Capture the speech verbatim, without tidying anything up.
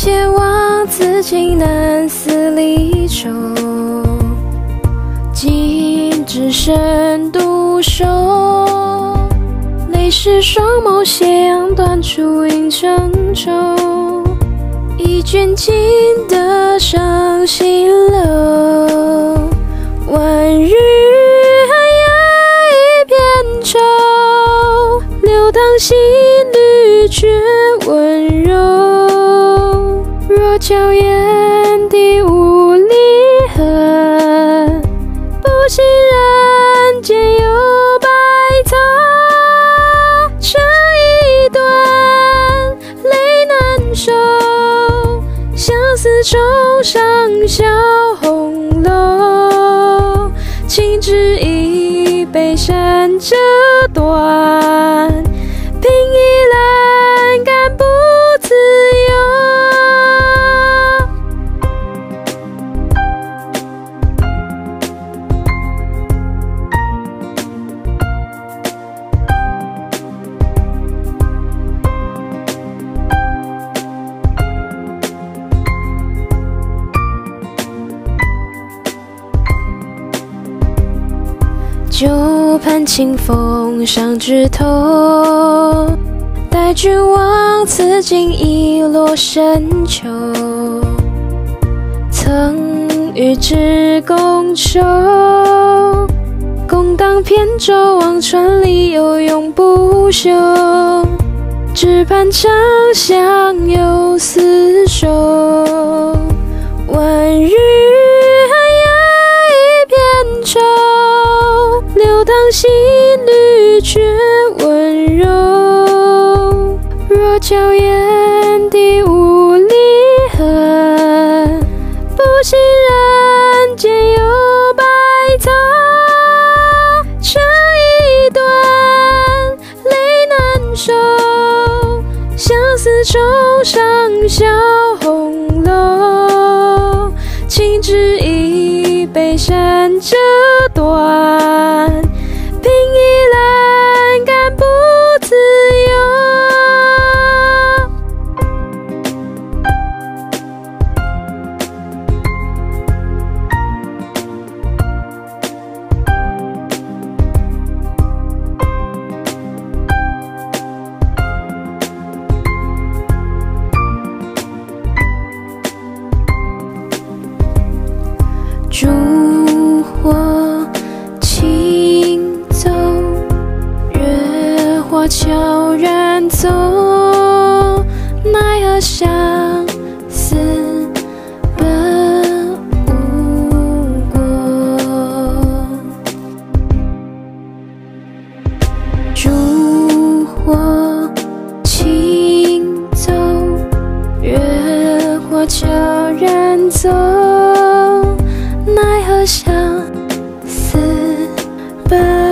且望此情难似离愁，今只身独守。泪湿双眸，斜阳断出映成愁，一卷尽的伤心流。万语寒夜一片愁，流淌心律却温柔。若娇艳的无离恨，不信人间有白头。这一段泪难收，相思愁上小红楼。情只一杯山折断，凭依栏杆不自由。旧盼清风上枝头，待君望此景已落深秋。曾与之共舟，共当扁舟望穿里有永不休。只盼长相有厮守，万语流淌心律却温柔。若娇艳的无离恨，不信人间有白头。这一段泪难收，相思愁上小红楼。情只一杯山折断，凭依栏杆不自由。烛火轻奏，月华悄然走，奈何相思本无果。烛火轻奏，月华悄然走，奈何相思本